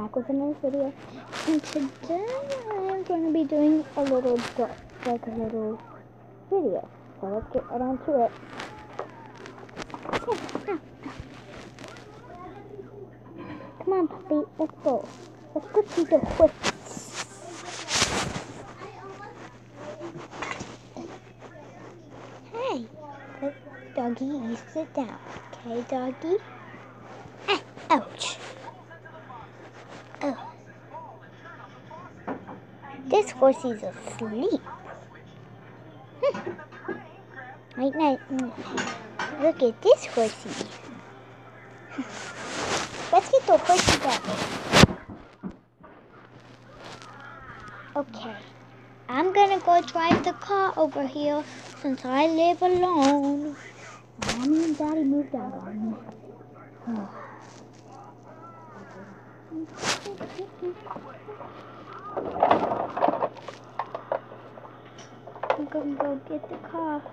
back with another video. And today I'm going to be doing a little video. So let's get right on to it. Come on, puppy, let's go. Let's go to the horse. Hey, doggy, you sit down. Okay, doggy? Ouch. Oh. This horsey's asleep. Night night. Look at this horsey. Let's get the horsey back. Okay. I'm gonna go drive the car over here since I live alone. Mommy and Daddy moved out on me. I'm gonna go get the car.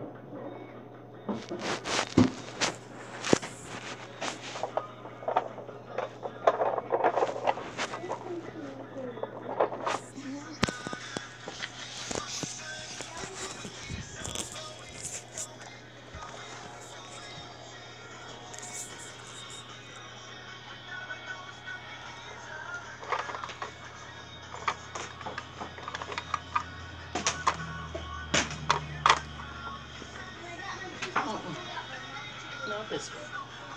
Not this way.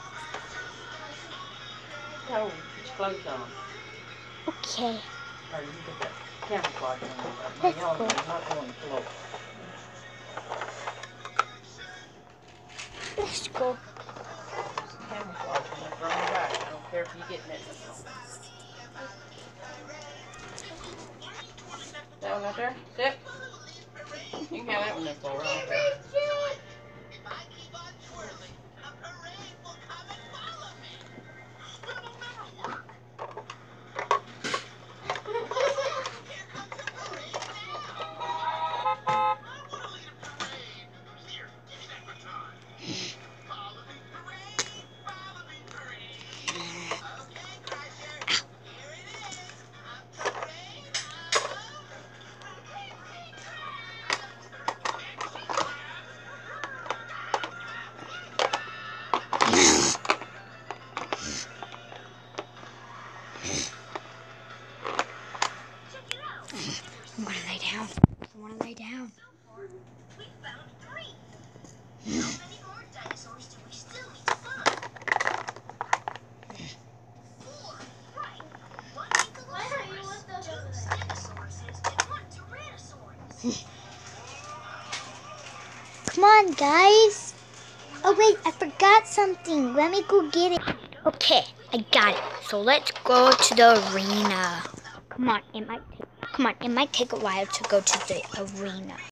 Oh, put your clothes on. Okay. Or you can put that camouflage on. Let's Y'all go. are not on the floor. Let's go. There's camouflage on it. Run your back. I don't care if you get it. That one right there? Sit. You can have that one on the floor. I don't care. I'm gonna lay down. I wanna lay down. We found 3. How many more dinosaurs do we still need to find? 4. Right. 1 Ankylosaurus, 2 Stegosauruses, and 1 Tyrannosaurus. Come on, guys. Oh, wait, I forgot something. Let me go get it. Okay, I got it. So let's go to the arena. Come on, it might take a while to go to the arena.